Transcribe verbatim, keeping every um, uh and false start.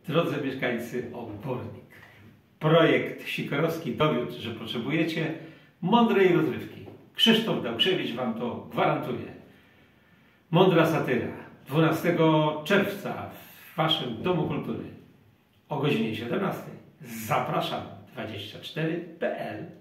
Drodzy mieszkańcy Obornik, projekt Sikorowski dowiódł, że potrzebujecie mądrej rozrywki. Krzysztof Dałkrzewicz wam to gwarantuje. Mądra satyra. dwunastego czerwca w waszym Domu Kultury o godzinie siedemnastej. Zapraszam. dwadzieścia cztery kropka p l